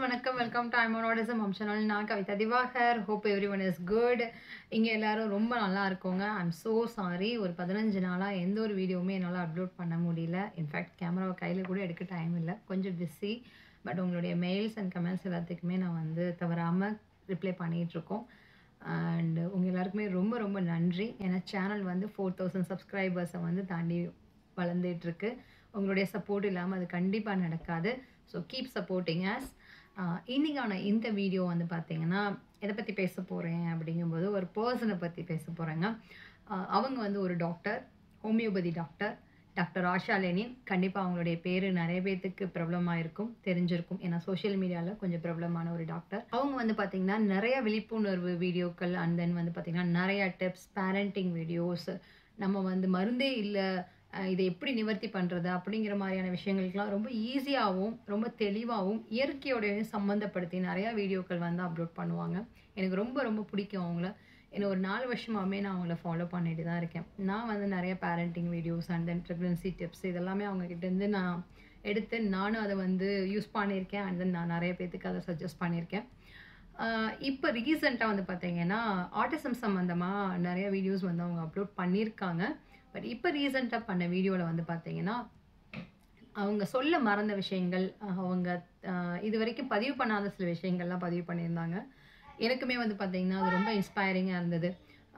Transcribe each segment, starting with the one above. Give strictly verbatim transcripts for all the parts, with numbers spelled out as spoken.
வணக்கம். Welcome to I'm an autism mom channel. நான் Kavitha Diwakar. Hope everyone is good. இங்க எல்லாரும் ரொம்ப நல்லா இருக்கோங்க. I am so sorry. ஒரு பதினைந்து நாளா எந்த ஒரு வீடியோவுமே என்னால அப்லோட் பண்ண முடியல. இன்ஃபேக்ட் கேமராவை கையில கூட எடுக்க டைம் இல்ல. கொஞ்சம் பிஸி. பட் உங்களுடைய மெயில்ஸ் அண்ட் கமெண்ட்ஸ் எல்லாத்துக்குமே நான் வந்து தவறாம ரிப்ளை பண்ணிட்டு இருக்கோம். அண்ட் உங்க எல்லாருக்குமே ரொம்ப ரொம்ப நன்றி. ஏன்னா சேனல் வந்து நான்கு ஆயிரம் சப்ஸ்கிரைபர்ஸை வந்து தாண்டி வளர்ந்துட்டு இருக்கு. உங்களுடைய சப்போர்ட் இல்லாமல் அது கண்டிப்பாக நடக்காது. So keep supporting us. இன்னைக்கான இந்த வீடியோ வந்து பார்த்தீங்கன்னா எதை பற்றி பேச போகிறேன் அப்படிங்கும்போது ஒரு பர்சனை பற்றி பேச போகிறேங்க. அவங்க வந்து ஒரு doctor, homeopathy doctor, doctor Asha Lenin. கண்டிப்பாக அவங்களுடைய பேர் நிறைய பேர்த்துக்கு பிரபலமாக இருக்கும், தெரிஞ்சிருக்கும். ஏன்னா சோஷியல் மீடியாவில் கொஞ்சம் பிரபலமான ஒரு டாக்டர். அவங்க வந்து பார்த்தீங்கன்னா நிறைய விழிப்புணர்வு வீடியோக்கள் அண்ட் தென் வந்து பார்த்தீங்கன்னா நிறைய டிப்ஸ், பேரண்டிங் வீடியோஸ், நம்ம வந்து மருந்தே இல்லை இதை எப்படி நிவர்த்தி பண்ணுறது அப்படிங்கிற மாதிரியான விஷயங்களுக்கெல்லாம் ரொம்ப ஈஸியாகவும் ரொம்ப தெளிவாகவும் இயற்கையோடையும் சம்மந்தப்படுத்தி நிறையா வீடியோக்கள் வந்து அப்லோட் பண்ணுவாங்க. எனக்கு ரொம்ப ரொம்ப பிடிக்கும் அவங்கள. ஏன்னா ஒரு நாலு வருஷமாகவே நான் அவங்கள ஃபாலோ பண்ணிட்டு தான் இருக்கேன். நான் வந்து நிறைய parenting videos and then pregnancy tips இதெல்லாமே அவங்கக்கிட்டேருந்து நான் எடுத்து நானும் அதை வந்து யூஸ் பண்ணியிருக்கேன். அண்ட் தென் நான் நிறைய பேர்த்துக்கு அதை சஜஸ்ட் பண்ணியிருக்கேன். இப்போ ரீசெண்டாக வந்து பார்த்தீங்கன்னா ஆட்டிசம் சம்மந்தமாக நிறைய வீடியோஸ் வந்து அவங்க அப்லோட் பண்ணியிருக்காங்க. பட் இப்போ ரீசெண்டாக பண்ண வீடியோவில் வந்து பார்த்தீங்கன்னா அவங்க சொல்ல மறந்த விஷயங்கள், அவங்க இது வரைக்கும் பதிவு பண்ணாத சில விஷயங்கள்லாம் பதிவு பண்ணியிருந்தாங்க. எனக்குமே வந்து பார்த்தீங்கன்னா அது ரொம்ப இன்ஸ்பைரிங்காக இருந்தது.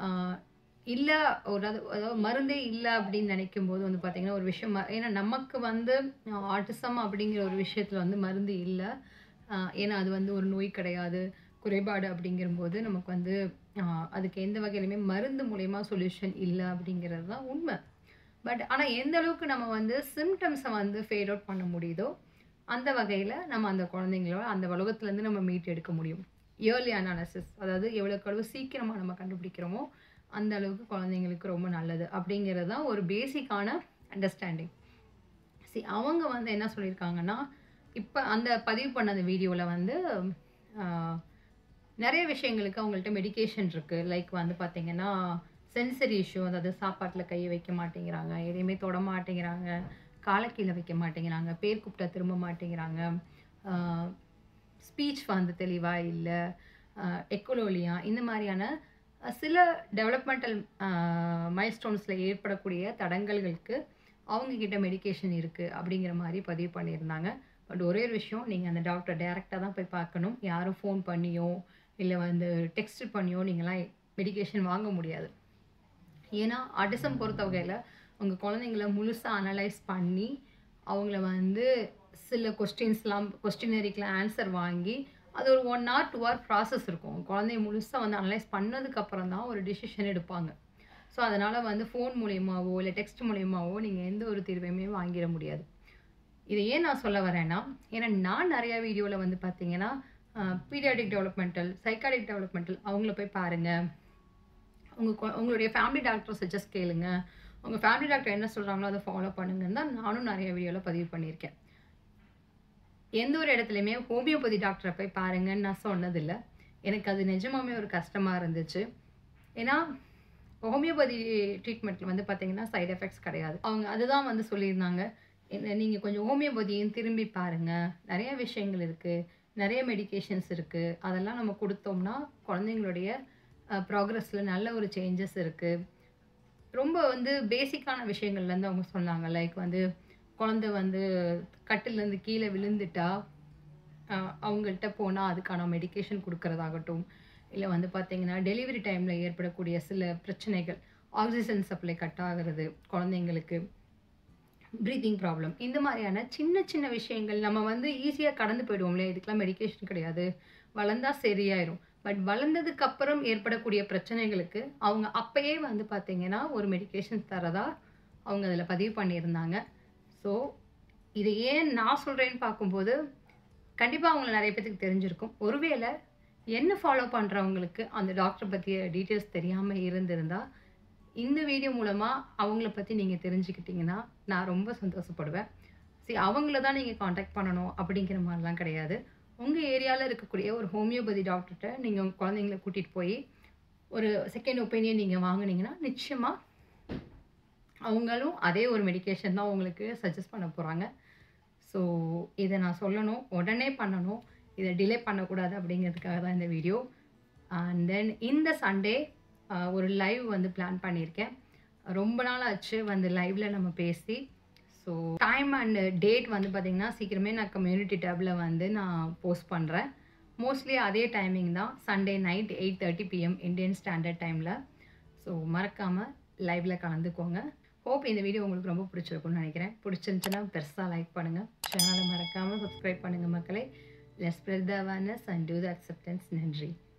இல்லை ஒரு அது அதாவது மருந்தே இல்லை அப்படின்னு நினைக்கும் போது வந்து பார்த்தீங்கன்னா ஒரு விஷயம், ஏன்னா நமக்கு வந்து ஆட்டிசம் அப்படிங்கிற ஒரு விஷயத்தில் வந்து மருந்து இல்லை. ஏன்னா அது வந்து ஒரு நோய் கிடையாது, குறைபாடு. அப்படிங்கும்போது நமக்கு வந்து அதுக்கு எந்த வகையிலுமே மருந்து மூலயமா சொல்யூஷன் இல்லை அப்படிங்கிறது தான் உண்மை. பட் ஆனால் எந்த அளவுக்கு நம்ம வந்து சிம்டம்ஸை வந்து ஃபேட் அவுட் பண்ண முடியுதோ அந்த வகையில் நம்ம அந்த குழந்தைங்களோட அந்த உலகத்துலேருந்து நம்ம மீட் எடுக்க முடியும். இயர்லி அனாலிசிஸ், அதாவது எவ்வளோக்கு அளவு சீக்கிரமாக நம்ம கண்டுபிடிக்கிறோமோ அந்த அளவுக்கு குழந்தைங்களுக்கு ரொம்ப நல்லது அப்படிங்கிறது தான் ஒரு பேசிக்கான அண்டர்ஸ்டாண்டிங். சரி, அவங்க வந்து என்ன சொல்லியிருக்காங்கன்னா, இப்போ அந்த பதிவு பண்ண அந்த வீடியோவில் வந்து நிறைய விஷயங்களுக்கு அவங்கள்ட்ட மெடிக்கேஷன் இருக்குது. லைக் வந்து பார்த்தீங்கன்னா சென்சரி இஷ்யூ, அதாவது சாப்பாட்டில் கையை வைக்க மாட்டேங்கிறாங்க, எதையுமே தொட மாட்டேங்கிறாங்க, காலக்கீழே வைக்க மாட்டேங்கிறாங்க, பேர் கூப்பிட்டா திரும்ப மாட்டேங்கிறாங்க, ஸ்பீச் வந்து தெளிவாக இல்லை, எக்கோலோலியா, இந்த மாதிரியான சில டெவலப்மெண்டல் மைல்ஸ்டோன்ஸில் ஏற்படக்கூடிய தடங்கல்களுக்கு அவங்கக்கிட்ட மெடிக்கேஷன் இருக்குது அப்படிங்கிற மாதிரி பதிவு பண்ணியிருந்தாங்க. பட் ஒரே ஒரு விஷயம், நீங்கள் அந்த டாக்டர் டைரெக்டாக தான் போய் பார்க்கணும். யாரும் ஃபோன் பண்ணியோ இல்லை வந்து டெக்ஸ்ட் பண்ணியோ நீங்களாம் மெடிக்கேஷன் வாங்க முடியாது. ஏன்னா ஆட்டிசம் பொறுத்த வகையில் உங்கள் குழந்தைங்கள முழுசாக அனலைஸ் பண்ணி அவங்கள வந்து சில கொஸ்டின்ஸ்லாம் கொஸ்டினரிக்கெலாம் ஆன்சர் வாங்கி அது ஒரு one hour two hour process இருக்கும். குழந்தைய முழுசாக வந்து அனலைஸ் பண்ணதுக்கப்புறம் தான் ஒரு டிசிஷன் எடுப்பாங்க. ஸோ அதனால் வந்து ஃபோன் மூலியமாகவோ இல்லை டெக்ஸ்ட் மூலியமாகவோ நீங்கள் எந்த ஒரு தீர்வையுமே வாங்கிட முடியாது. இதை ஏன் நான் சொல்ல வரேன்னா, ஏன்னா நான் நிறையா வீடியோவில் வந்து பார்த்தீங்கன்னா பீடியாட்ரிக் டெவலப்மெண்டல், சைக்காட்ரிக் டெவலப்மெண்டல் அவங்கள போய் பாருங்கள், உங்கள் உங்களுடைய ஃபேமிலி டாக்டரை சஜஸ்ட் கேளுங்க, உங்கள் ஃபேமிலி டாக்டர் என்ன சொல்கிறாங்களோ அதை ஃபாலோ பண்ணுங்கன்னு தான் நானும் நிறைய வீடியோவில் பதிவு பண்ணியிருக்கேன். எந்த ஒரு இடத்துலையுமே ஹோமியோபதி டாக்டரை போய் பாருங்கன்னு நான் சொன்னதில்லை. எனக்கு அது நிஜமாமே ஒரு கஷ்டமாக இருந்துச்சு. ஏன்னா ஹோமியோபதி ட்ரீட்மெண்ட்டில் வந்து பார்த்தீங்கன்னா சைட் எஃபெக்ட்ஸ் கிடையாது. அவங்க அதுதான் வந்து சொல்லியிருந்தாங்க, என்ன நீங்கள் கொஞ்சம் ஹோமியோபதியும் திரும்பி பாருங்கள், நிறைய விஷயங்கள் இருக்குது, நிறைய மெடிக்கேஷன்ஸ் இருக்குது, அதெல்லாம் நம்ம கொடுத்தோம்னா குழந்தைங்களுடைய ப்ராக்ரஸில் நல்ல ஒரு சேஞ்சஸ் இருக்குது. ரொம்ப வந்து பேசிக்கான விஷயங்கள்லேருந்து அவங்க சொன்னாங்க. லைக் வந்து குழந்தை வந்து கட்டிலேருந்து கீழே விழுந்துட்டா அவங்கள்ட்ட போனால் அதுக்கான மெடிக்கேஷன் கொடுக்கறதாகட்டும், இல்லை வந்து பார்த்தீங்கன்னா டெலிவரி டைமில் ஏற்படக்கூடிய சில பிரச்சனைகள், ஆக்சிஜன் சப்ளை கட் ஆகிறது குழந்தைங்களுக்கு, ப்ரீத்திங் ப்ராப்ளம், இந்த மாதிரியான சின்ன சின்ன விஷயங்கள் நம்ம வந்து ஈஸியாக கடந்து போயிடுவோம் இல்லையா. இதுக்கெலாம் மெடிக்கேஷன் கிடையாது, வளர்ந்தால் சரியாயிரும். பட் வளர்ந்ததுக்கு அப்புறம் ஏற்படக்கூடிய பிரச்சனைகளுக்கு அவங்க அப்பயே வந்து பார்த்தீங்கன்னா ஒரு மெடிக்கேஷன் தரதா அவங்க அதில் பதிவு பண்ணியிருந்தாங்க. ஸோ இதை ஏன் நான் சொல்கிறேன்னு பார்க்கும்போது கண்டிப்பாக அவங்கள நிறைய பேருக்கு தெரிஞ்சிருக்கும். ஒருவேளை என்ன ஃபாலோ பண்ணுறவங்களுக்கு அந்த டாக்டர் பற்றிய டீட்டெயில்ஸ் தெரியாமல் இருந்திருந்தால் இந்த வீடியோ மூலமாக அவங்கள பற்றி நீங்கள் தெரிஞ்சுக்கிட்டிங்கன்னா நான் ரொம்ப சந்தோஷப்படுவேன். சரி, அவங்கள தான் நீங்கள் காண்டாக்ட் பண்ணணும் அப்படிங்கிற மாதிரிலாம் கிடையாது. உங்கள் ஏரியாவில் இருக்கக்கூடிய ஒரு ஹோமியோபதி டாக்டர்கிட்ட நீங்கள் உங்கள் குழந்தைங்கள கூட்டிகிட்டு போய் ஒரு செகண்ட் ஒப்பீனியன் நீங்கள் வாங்கினீங்கன்னா நிச்சயமாக அவங்களும் அதே ஒரு மெடிக்கேஷன் தான் உங்களுக்கு சஜஸ்ட் பண்ண போகிறாங்க. ஸோ இதை நான் சொல்லணும், உடனே பண்ணணும். இதை டிலே பண்ணக்கூடாது அப்படிங்கிறதுக்காக தான் இந்த வீடியோ. அண்ட் தென் இந்த சண்டே ஒரு லைவ் வந்து பிளான் பண்ணியிருக்கேன். ரொம்ப நாள் ஆச்சு வந்து லைவில் நம்ம பேசி. ஸோ டைம் அண்ட் டேட் வந்து பார்த்திங்கன்னா சீக்கிரமே நான் கம்யூனிட்டி டேப்பில் வந்து நான் போஸ்ட் பண்ணுறேன். மோஸ்ட்லி அதே டைமிங் தான், Sunday night eight thirty PM Indian standard டைமில். ஸோ மறக்காமல் லைவில் கலந்துக்கோங்க. ஹோப் இந்த வீடியோ உங்களுக்கு ரொம்ப பிடிச்சிருக்கும்னு நினைக்கிறேன். பிடிச்சிருந்துச்சுன்னா பெருசாக லைக் பண்ணுங்கள், சேனலை மறக்காமல் சப்ஸ்கிரைப் பண்ணுங்கள் மக்களே. Let's spread the awareness and to the acceptance. நன்றி.